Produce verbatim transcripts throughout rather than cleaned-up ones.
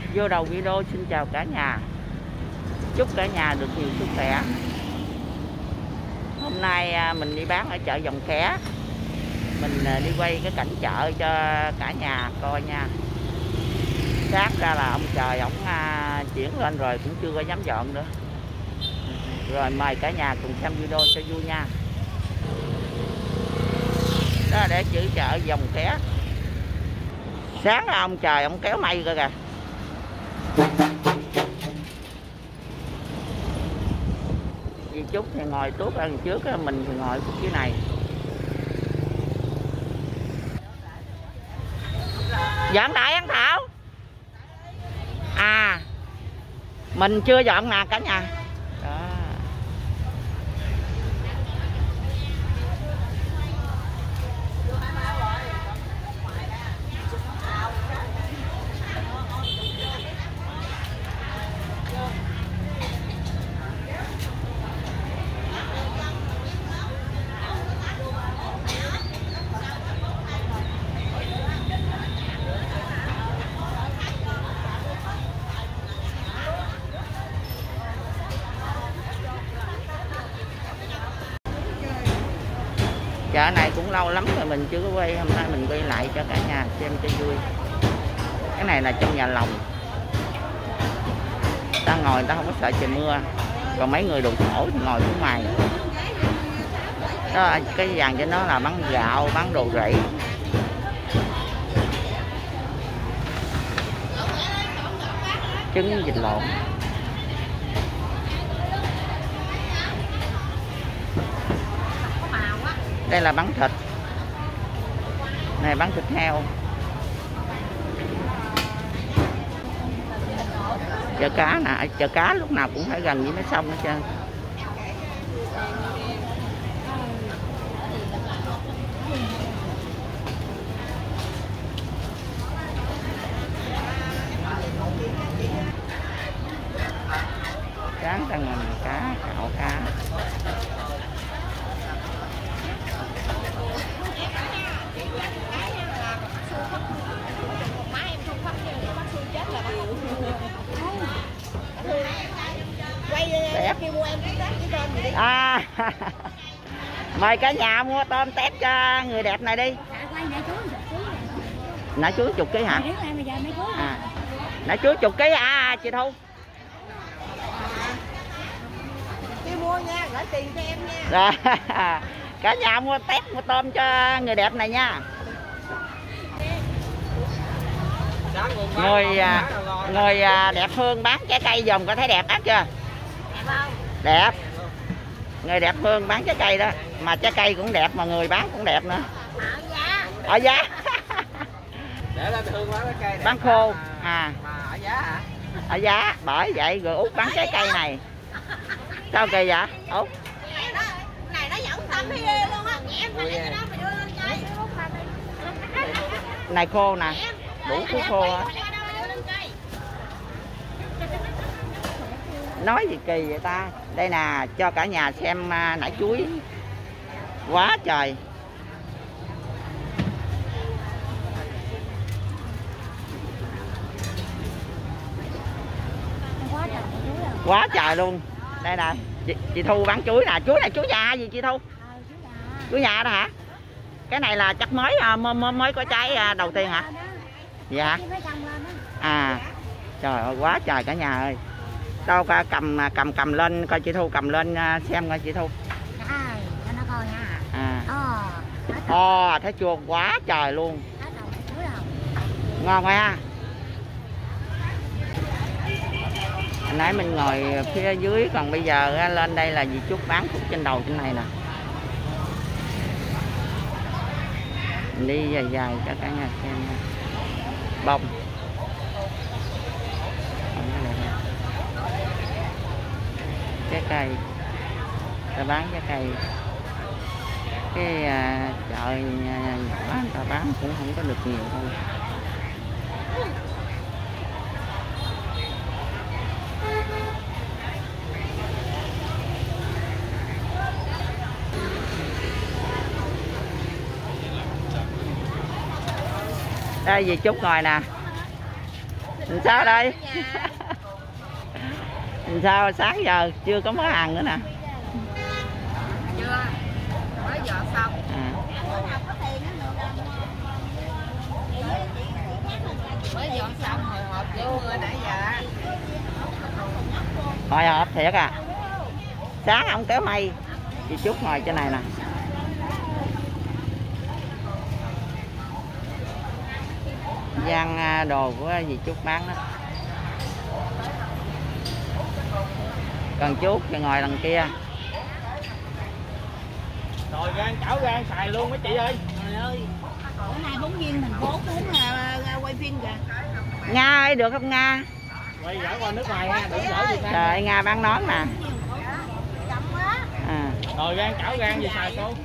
Vô đầu video xin chào cả nhà. Chúc cả nhà được nhiều sức khỏe. Hôm nay mình đi bán ở chợ Dòng Ké. Mình đi quay cái cảnh chợ cho cả nhà coi nha. Sáng ra là ông trời ổng chuyển lên rồi cũng chưa có dám dọn nữa. Rồi mời cả nhà cùng xem video cho vui nha. Đó là để chữ chợ Dòng Ké. Sáng ra ông trời ông kéo mây coi kìa. Chị Trúc thì ngồi tuốt ở đằng trước, mình thì ngồi phía này. Dọn đại ăn Thảo. À, mình chưa dọn nè cả nhà. Đó. Chợ này cũng lâu lắm rồi mình chưa có quay, hôm nay mình quay lại cho cả nhà xem cho vui. Cái này là trong nhà lòng. Ta ngồi ta không có sợ trời mưa. Còn mấy người đồ khổ thì ngồi phía ngoài. Đó, cái dàn cho nó là bán gạo, bán đồ rẫy. Trứng vịt lộn. Đây là bán thịt. Này bán thịt heo. Chợ cá nè, chợ cá lúc nào cũng phải gần với mấy sông hết trơn. Sáng ra ngồi cá, cạo cá. À, mời cả nhà mua tôm tép cho người đẹp này đi. Nãy chuối chục ký hả? À, nãy chuối chục ký à chị Thu. Chị mua nha, gửi tiền cho em nha. Rồi, cả nhà mua tép mua tôm cho người đẹp này nha. Người người đẹp Hương bán trái cây dùm có thấy đẹp ác chưa? Đẹp không? Đẹp. Người đẹp Hương bán trái cây đó, mà trái cây cũng đẹp mà người bán cũng đẹp nữa. Ở giá. Ở giá. Để lên Hương bán trái cây đẹp. Bán khô. À. Mà ở giá hả? Ở giá, bởi vậy rồi Út bán trái cây này. Sao kỳ vậy? Út. Này nó vẫn tâm thấy ghê luôn á. Em mà cái đó mày đưa lên cây. Này khô nè. Đủ thứ khô á. Nói gì kỳ vậy ta. Đây nè, cho cả nhà xem nải chuối. Quá trời. Quá trời luôn. Đây nè, chị, chị Thu bán chuối nè. Chuối này chuối già gì chị Thu? Chuối già đó hả? Cái này là chắc mới mới, mới có trái đầu tiên hả? Dạ. À, trời ơi quá trời cả nhà ơi. Đâu ca cầm cầm cầm lên coi chị Thu, cầm lên xem coi chị Thu. À. Ồ, thấy chua quá trời luôn. Ngon ha. Hồi nãy mình ngồi phía dưới, còn bây giờ lên đây là dì Trúc bán khúc trên đầu trên này nè. Mình đi dài dài cho cả nhà xem nè. Bông. Trái cây. Ta bán trái cây. Cái à, chợ nhỏ người ta bán cũng không có được nhiều thôi. Đây dì Trúc ngồi nè. Sao đây? Sao sáng giờ chưa có món ăn nữa nè. Chưa, mới dọn xong. À. Mới dọn xong hồi hộp vô mưa nãy giờ. Hồi hộp thiệt à. Sáng ông kéo mây. Chị Trúc ngồi trên này nè. Gian đồ của dì Trúc bán đó. Còn Trúc thì ngồi đằng kia. Rồi gan chảo gan xài luôn mấy chị ơi. Trời ơi, bữa nay phóng viên thành phố muốn là quay phim kìa. Nga ơi, được không Nga? Quay gửi qua nước ngoài nha, đừng gửi Việt Nam. Trời, Nga bán nón nè. À. Rồi gan chảo gan gì xài cô?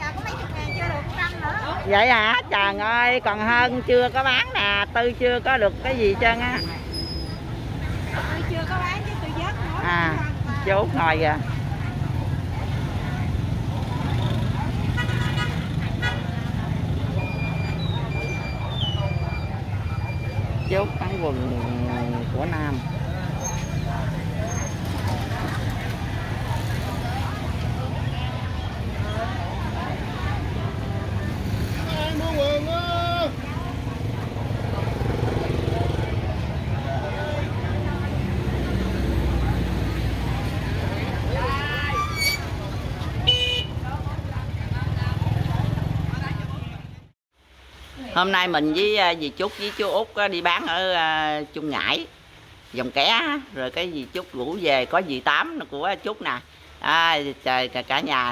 Vậy hả? Trời ơi, còn hơn chưa có bán nè, Tư chưa có được cái gì trơn á. Tôi chưa có bán chứ tôi vớt nữa. À, chú ngồi kìa. Chú bán quần của Nam. Hôm nay mình với dì Trúc với chú Út đi bán ở Trung Ngãi, Dòng Ké, rồi cái dì Trúc rủ về có dì Tám của Trúc nè. À, trời cả nhà.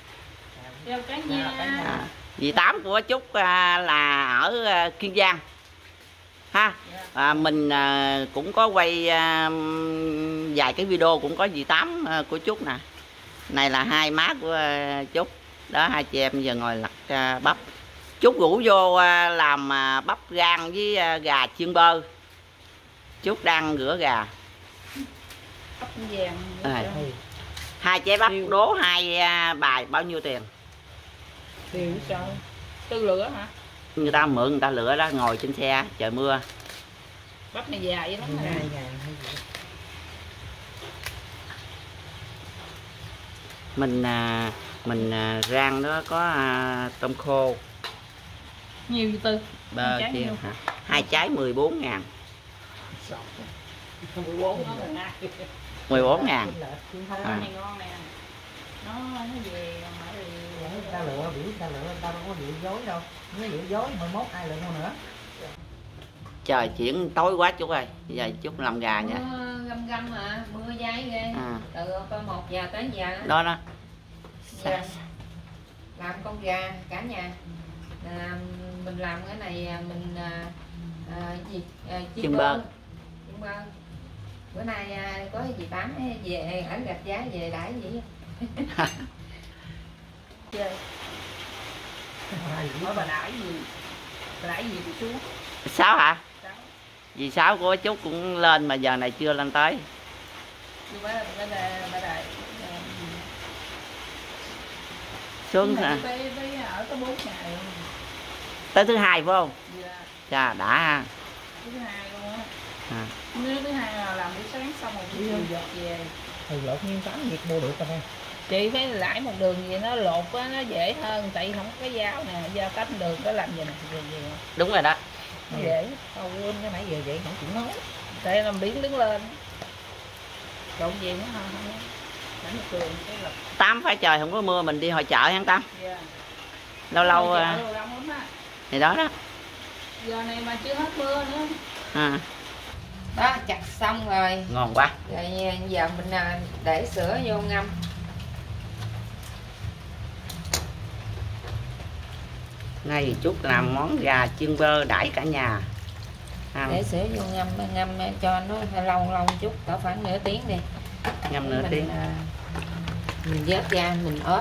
À, dì Tám của Trúc là ở Kiên Giang. Ha. À, mình cũng có quay vài cái video cũng có dì Tám của Trúc nè. Này là hai má của Trúc. Đó, hai chị em giờ ngồi lặt bắp. Trúc rủ vô làm bắp rang với gà chiên bơ. Trúc đang rửa gà. Bắp vàng. À, hai trái bắp đố hai bài bao nhiêu tiền? Tiền sao? Tư lửa hả? Người ta mượn người ta lựa đó, ngồi trên xe trời mưa. Bắp này dài vậy lắm nè. Mình mình rang đó có tôm khô. Nhiều gì Tư? Bơ kia hả? Hai trái mười bốn ngàn. mười bốn ngàn. À. Nó nó về mà Ta lựa biểu ta lựa ta đâu có bị dối đâu. Nếu bị dối mười mốt ai lựa nữa. Trời chuyển tối quá Trúc ơi. Bây giờ Trúc làm gà nha. Mưa găm găm mà, mưa dai ghê. À. Từ con một giờ tới giờ. Đó đó. Dạ. Làm con gà cả nhà. À, mình làm cái này mình à, à, gì à, chiên bơ. Chiên bơ. Bữa nay à, có dì Tám về ở Rạch Giá về đãi gì chơi. Hỏi bà đãi gì? Bà đãi gì thì xuống. Sáu hả? Sáu. Dì Sáu của Trúc cũng lên mà giờ này chưa lên tới. Chứ bà bà bà đãi Xuống hả? Ở tới bốn ngày. Tới thứ hai phải không? Dạ. Chà đã ha. Thứ hai luôn á. À. Nếu thứ hai là làm buổi sáng xong rồi buổi chiều giọt về. Thì lột nguyên tám việc mua được không em? Chị phải lãi một đường gì nó lột á, nó dễ hơn, tại không có cái dao nè, dao cắt đường có làm gì nè, gì gì. Đúng rồi đó. Nó dễ. Tao quên cái nãy giờ vậy không chịu nói. Tại làm biến đứng lên. Trộn gì nữa không? Đánh một đường cái lập. Tám phải trời không có mưa mình đi hội chợ hả Tám? Dạ. Lâu lâu À, thì đó đó. giờ này mà chưa hết mưa nữa. À. Đó chặt xong rồi. Ngon quá. Rồi giờ mình để sữa vô ngâm. Nay Trúc làm món gà chiên bơ đãi cả nhà. À. Để sữa vô ngâm ngâm cho nó lâu lâu chút, cỡ khoảng nửa tiếng đi. Ngâm nửa mình, tiếng. Mình vớt ra mình ớt.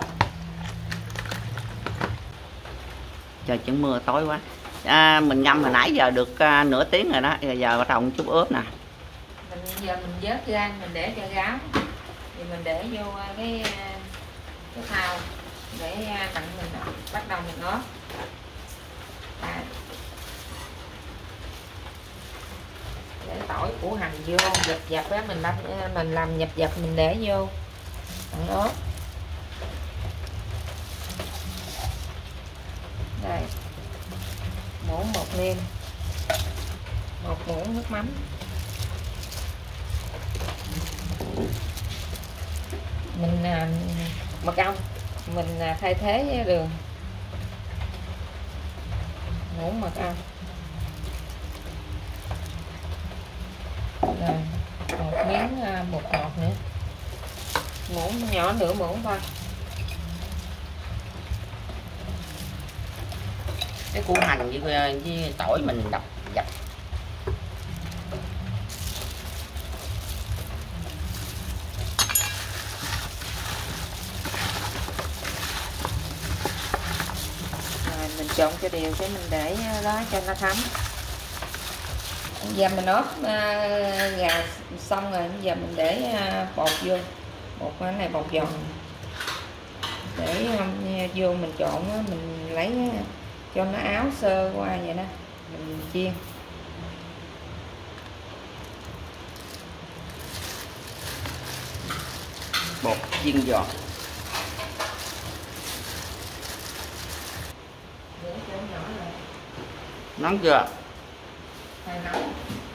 Trời chừng mưa tối quá. À, mình ngâm hồi nãy giờ được uh, nửa tiếng rồi đó, giờ, giờ bắt đầu chút ướp nè. Mình giờ mình vớt ra mình để cho ráo. Thì mình để vô cái cái thau để tặng mình bắt đầu mình ớt. À. để tỏi củ hành vô dập dập á, mình làm mình làm dập dập mình để vô bằng ớt. Đây, muỗng một nêm, một muỗng nước mắm, mình à, mật ong mình à, thay thế với đường, muỗng mật ong, rồi một miếng à, bột ngọt nữa, muỗng nhỏ nửa muỗng thôi. Cái củ hành với, với tỏi mình đập dập. Rồi mình trộn cho đều cái mình để đó cho nó thấm. Giờ mình ốp uh, gà xong rồi, giờ mình để uh, bột vô, bột cái này bột giòn để um, vô mình trộn, mình lấy uh, cho nó áo sơ qua vậy đó, mình chiên. Bột chiên giòn. Để cho nhỏ lại. Nóng chưa? Hơi nóng.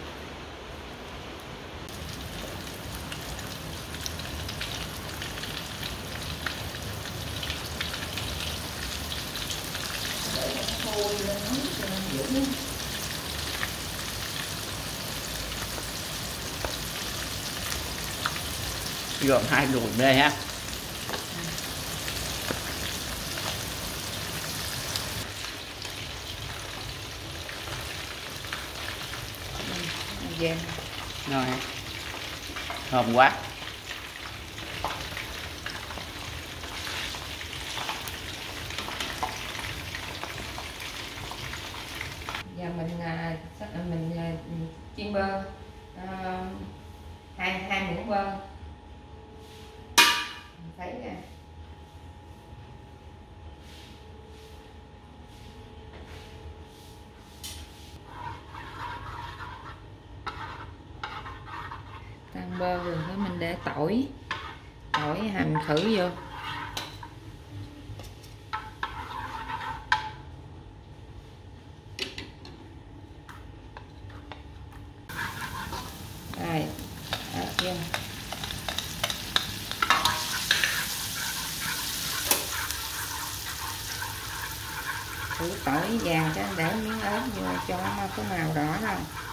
Gồm hai đùi đây ha. Vàng. Rồi. Thơm quá. Giờ mình à, mình à, chiên bơ à, hai hai muỗng bơ, mình thấy nè. Tan bơ rồi đó mình để tỏi, tỏi hành khử vô. Đây, đó, vô. Thử tỏi vàng cho để miếng ớt vô cho nó có màu đỏ rồi.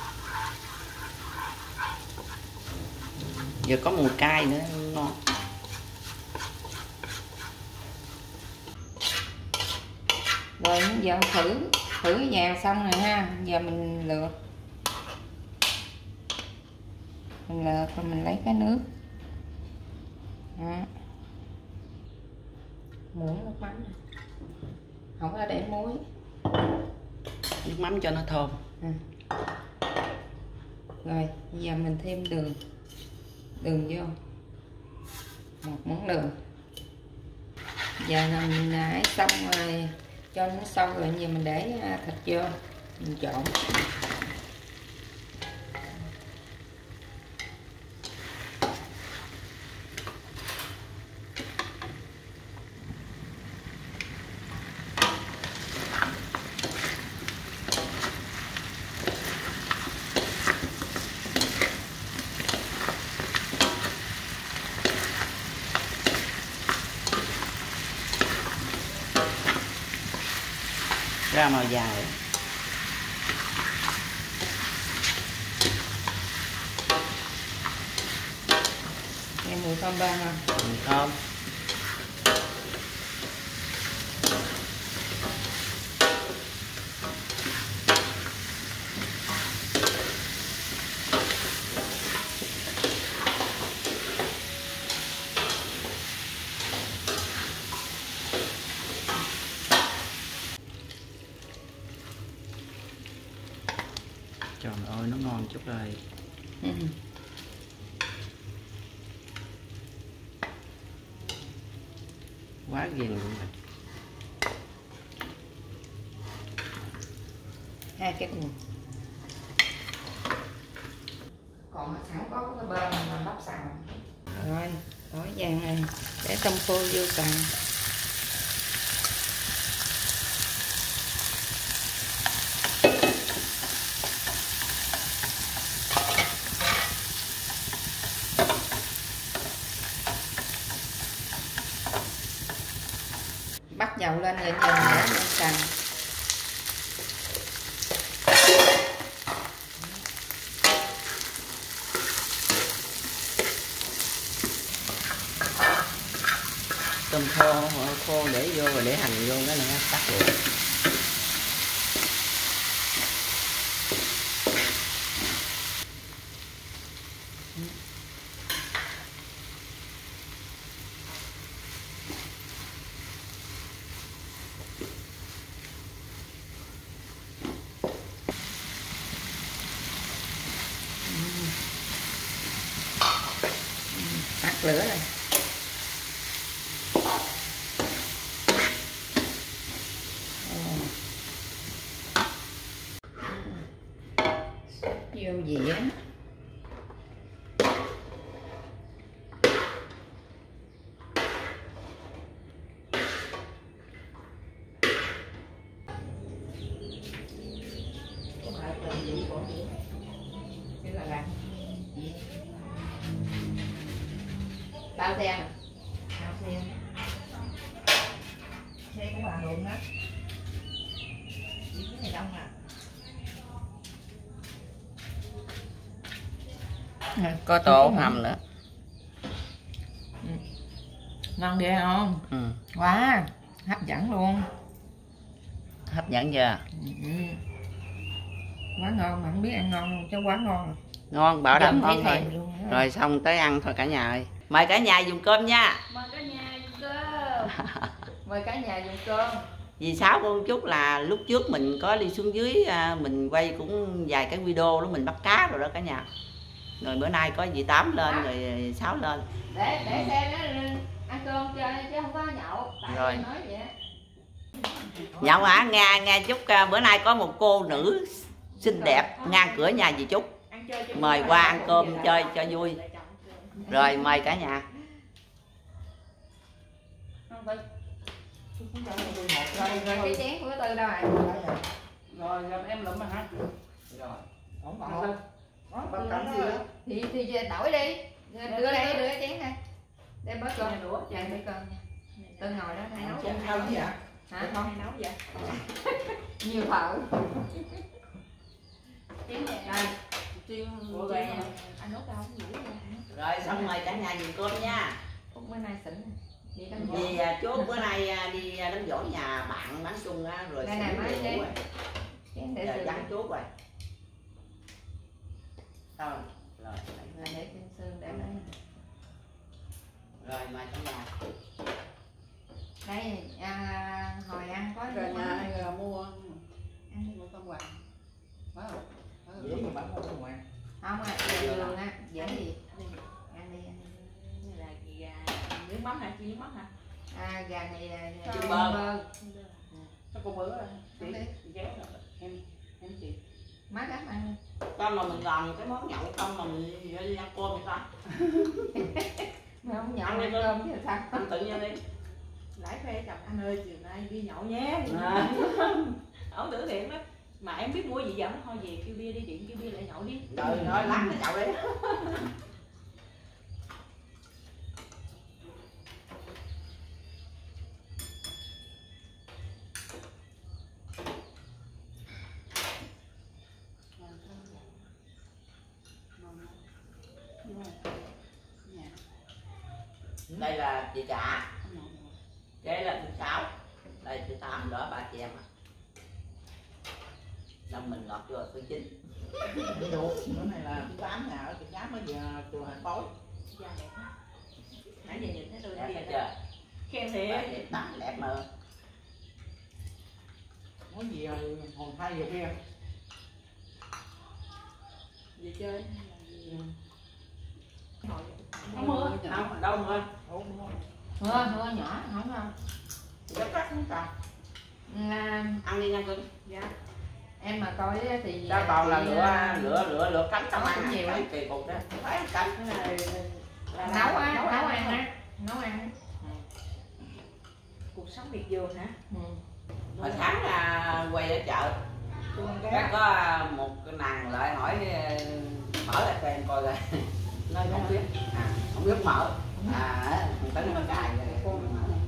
Giờ có mùi cay nữa ngon. Rồi giờ thử thử vàng xong rồi ha, giờ mình lượt mình lượt rồi mình lấy cái nước đó. Muỗng nước mắm này. Không có để muối, Nước mắm cho nó thơm. à. Rồi giờ mình thêm đường đường vô, một muỗng đường. Giờ là mình ấy xong rồi, cho nó sâu rồi, giờ mình để thịt vô mình trộn. Ra màu dài. Nghe mùi thơm ba ha. Mùi thơm. Trời ơi nó ngon chút rồi. Ừ. Quá ghiền luôn rồi. Hai cái muỗng. bò sẵn có cái bên mà bắp xào. Rồi, tỏi vàng này để trong phô vô xào. Bắt dầu lên rồi nhìn để lên xào. Tôm khô khô để vô rồi để hành vô cái này tắt luôn. Tắt lửa này. Vô dĩa. Bao xe bao xe xe cũng là luôn đó, chỉ cái này đông à. Có tô hầm nữa. Ừ. Ngon ghê không? Ừ. Quá hấp dẫn luôn. Hấp dẫn chưa? Ừ. Quá ngon mà không biết ăn ngon không chứ quá ngon. Ngon, bảo đảm Dần ngon thôi. luôn đó. Rồi xong tới ăn thôi cả nhà ơi. Mời cả nhà dùng cơm nha. Mời cả nhà dùng cơm. Mời cả nhà dùng cơm. Vì sao con chút là lúc trước mình có đi xuống dưới mình quay cũng vài cái video đó mình bắt cá rồi đó cả nhà. Rồi bữa nay có dì Tám lên rồi Sáu lên. Để để xe nó ăn cơm chơi chứ không có nhậu. Tại rồi nói vậy. nhậu hả? Nghe nghe Chúc bữa nay có một cô nữ xinh đẹp ngang cửa nhà dì Chúc. Mời qua ăn cơm chơi cho vui. Rồi mời cả nhà. Rồi, rồi cái chén của Tư đâu rồi? Rồi em lụm rồi hả? Rồi. Không còn. Có cầm gì đó. Thì thì đổi đi. Đưa đây đưa cái chén đây. Đem bớt cơm đũa chạy bớt cơm nha. Tư ngồi đó hay nấu vậy? Sao vậy? Hả? Không nấu vậy. Nhiều thợ. Chén này đây. Tiêu rồi anh nấu đâu không ngủ rồi xong mời cả nhà dùng cơm nha. Cũng bữa nay xỉn đi đám vì chú bữa nay đi đám dỗ nhà bạn bán xuân á rồi đây này mấy chén chén để giờ vắng chú rồi rồi rồi để trên xương để đấy rồi mời cả nhà. Đây à, hồi ăn có Rồi nhà này là mua ăn mua tôm hoàng phải không? Dễ mà bạn mua tôm hoàng không à, đường á, dễ gì ăn đi ăn đi. Là gà nước mắm hả? Chi nước mắm hả? À, gà này là Chim bơ. bơ. Sao cô bữa chị Đi. chị ghé rồi em em chị Má gắp ăn. Con mà mình làm cái món nhậu không mà mình đi ăn cơm sao? Mà không nhậu Ăn đi ăn con. cơm chứ sao? Ăn tự nhiên đi. Lãi khoe chồng anh ơi chiều nay đi nhậu nhé. À. Ông tưởng thiện đó. Mà em biết mua gì vậy? Thôi về kêu bia đi, điện kêu bia lại nhậu đi. Trời ơi lát cái chậu đi. Đây là chị Trà, đây là chị Sáu, đây chị Tám, đó ba chị em à. Năm mình ngọt vô thứ chín. cái đồ bữa này là thứ tám nhà ở chị Tám mới về từ Hà Tối. Da đẹp quá. Nãy giờ nhìn thấy tôi Đẹp kia hết đó. chưa? Khen Đấy, thiệt. đẹp tặng đẹp mà. Nói gì rồi hồi hai giờ khuya. Về chơi. Ừ. Không mưa. Không, đâu mưa. Mưa, mưa nhỏ, không không. Rất rất không còn. Là Ăn đi nha cưng. Dạ. em mà coi á thì Sao còn là chị, lựa à, lựa lựa lựa cánh trong cũng ăn nhiều nhiều lắm. kỳ cục đó phải ăn cánh. Là nấu á, nấu nấu ăn ăn á, nấu ăn. cuộc sống miệt vườn hả? Ừ. Hồi sáng là quay ở chợ cái có một cái nàng lại hỏi mở lại xem coi rồi nói không biết à, không biết mở à mình tính nó cài rồi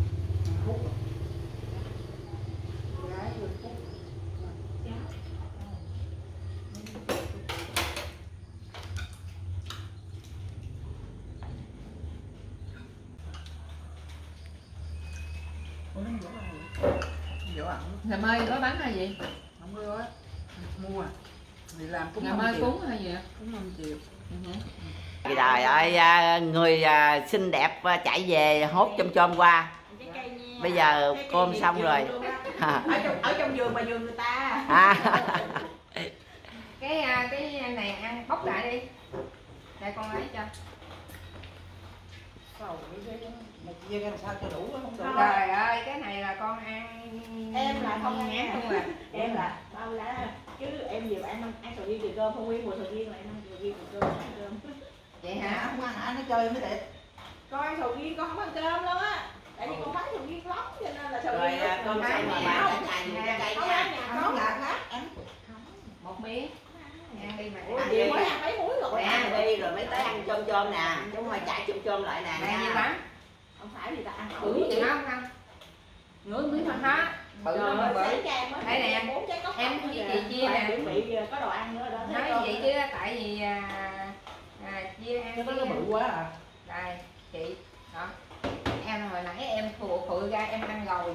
Làm ơi gói bánh hay gì? Không có gói, mua à. Thì làm cũng Làm năm ơi triệu. cúng hay gì? Cũng năm triệu. Trời ơi, à, người à, xinh đẹp à, chạy về hốt chôm chôm qua. Bây giờ cơm xong rồi. ở trong ở trong vườn mà vườn người ta. À. Cái à, cái này ăn bóc lại đi. Đây con lấy cho. Mà chia ra làm sao cho đủ không đủ. Trời ơi, cái này là con ăn. Em là không ăn ngán nha. không à. Em là bao lá chứ em vừa ăn ăn sầu riêng từ cơm không nguyên mùa sầu riêng lại ăn sầu riêng từ cơm ăn cơm. Vậy Hả? hả? Không ăn hả? Nó chơi mới đẹp. Con ăn sầu riêng con không ăn cơm luôn á. Tại vì con bán sầu riêng lắm cho nên là sầu Rồi riêng. à, cơm xong rồi bán ở nhà nhiều trái cây Không ăn nha. nhà Không con. ngạt lắm. Em Một miếng. Ăn đi mà. Ủa chị mới ăn mấy muối rồi. Ăn đi rồi mới tới ăn chôm chôm nè, chứ không phải chạy chôm chôm lại nè Đây như nha. bánh. Không phải vì ta ăn Bự thử gì không không? nửa miếng Không đó. Bự Trời lắm ơi, bự. sáng cho em á, Đây nè, bốn trái cốc em cốc với thôi chị kìa. chia Phải nè. chuẩn bị có đồ ăn nữa đó. Nói vậy chứ tại vì à, à, chia ăn cái đó chia nó bự quá à. đây chị đó em hồi nãy em phụ phụ ra em ăn rồi.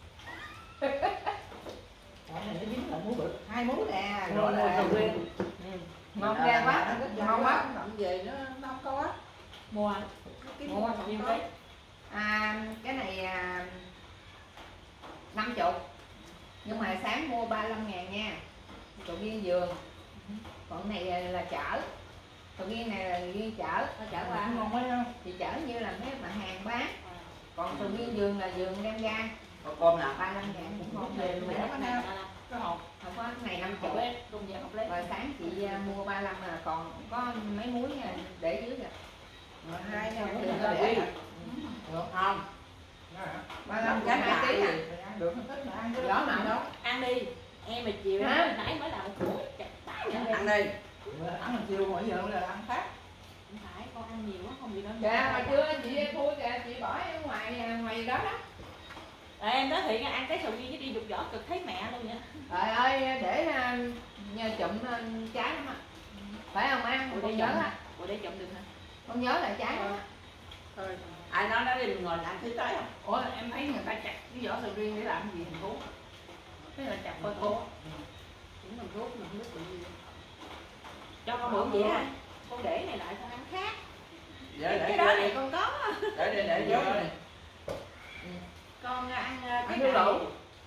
Cái này nó dính là muối bự. Hai muối nè. Rồi Rồi là là sầu riêng. Ngon ra quá ngon quá. Ngon về nó nó không có. Mua Mua sầu riêng đấy. À, cái này à, năm chục nhưng mà sáng mua ba mươi lăm ngàn nha, sầu riêng vườn, còn này là chở, sầu riêng này là riêng chở, nó chở qua Ngon quá ha. thì chở như là mấy mà hàng bán, còn sầu riêng vườn là vườn đem ra Có cơm nè. ba mươi lăm ngàn cũng ngon Về về mình mình nó có nè. Cái hộp không có cái này năm chục cùng giá hộp lấy. rồi sáng chị à, mua ba mươi lăm là còn có mấy muối à, để dưới kìa. Rồi hai nha. Được Được rồi. để hả? Được không? ba mươi lăm cái hai ký à. Được không thích mà ăn cái Rõ đó mà. đâu. Ăn đi. Em mà chiều Hả? em nãy mới làm một củ chặt tái vậy. Ăn đi. Ăn làm chiều mỗi giờ là ăn khác. Không phải con ăn nhiều quá không gì đâu. Dạ mà chưa chị thui kìa, chị bỏ ở ngoài ngoài đó đó. Ờ, em nói thiệt ăn cái sầu riêng với đi dục vỏ cực thấy mẹ luôn vậy. Trời ơi để à, nhờ chụm à, trái lắm á. Phải không ăn? Ủa Con để nhớ chụm á. Ủa để chụm được hả? Con nhớ là trái lắm á. Thôi. Ai nói nó đi mình ngồi ăn thứ tới không? Ủa em thấy người ta chặt cái vỏ sầu riêng để làm gì thành phố? Thế là chặt coi thô. Cũng mình rút mình rút bị gì. Cho con mượn vậy ha. Con để này lại con ăn khác. Để Cái để đó vô này đi. con có. Để để để vô đi. Con ăn cái Ăn này. đu đủ.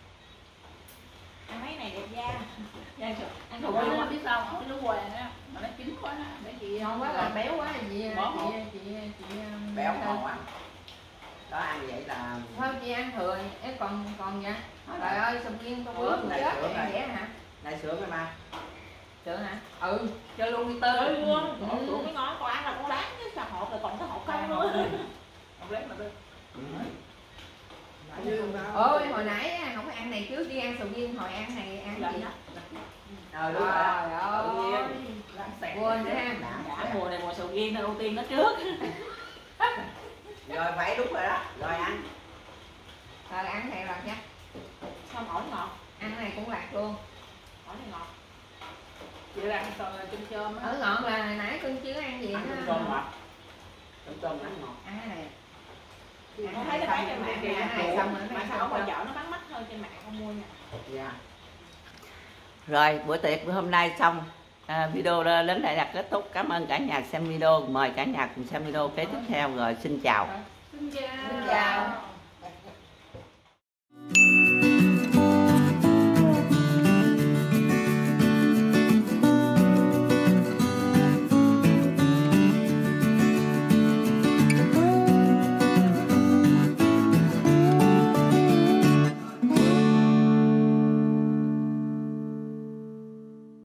Ăn mấy này đẹp da. Da sầu ăn Sầu sầu riêng riêng mà biết sao không? Cái lúa què á, mà nó chín quá ha. Để chị Ngon quá là béo quá là gì Bỏ hột. chị chị chị um, Béo thôi. ngon quá. Đó ăn vậy là Thôi chị ăn thừa em còn còn nha. Thôi Trời nè. ơi sầu riêng con Ủa, ướt này chết sữa em này. dễ hả? này sữa cái ma. Sữa hả? Ừ, cho luôn đi Chơi tươi. luôn. Ừ. Hộp sữa mới ngon, con ăn là con láng chứ sao hộp rồi còn cái hộp không nữa. Không lấy mà được. Ôi hồi nãy á, không có ăn này trước đi ăn sầu riêng hồi ăn này ăn Dạ, gì? dạ. Ờ đúng rồi. Trời Tự nhiên. ơi. Làm sẹt. Quên ha. Đã mùa này mùa sầu riêng nên ưu tiên nó trước. Rồi phải đúng rồi đó. Rồi ăn. Rồi ăn này lạc nha. Xong ổi ngọt, Ăn này cũng lạc luôn. ổi này ngọt. Vậy là ăn toàn là chôm chôm á. Ở ngọt là hồi nãy cưng chưa ăn gì Ăn nữa. cơm ngọt. Cơm cơm ăn ngọt. Ăn cái này. Con thấy nó bán trên mạng kìa. Ăn này xong rồi nó Mà bán sao ở ngoài xong. chợ nó bán mắc hơn trên mạng không mua nha. Dạ. Rồi bữa tiệc bữa hôm nay xong. À, video đó đến đây là kết thúc. Cảm ơn cả nhà xem video. Mời cả nhà cùng xem video kế tiếp theo. Rồi xin chào. Xin chào. Xin chào.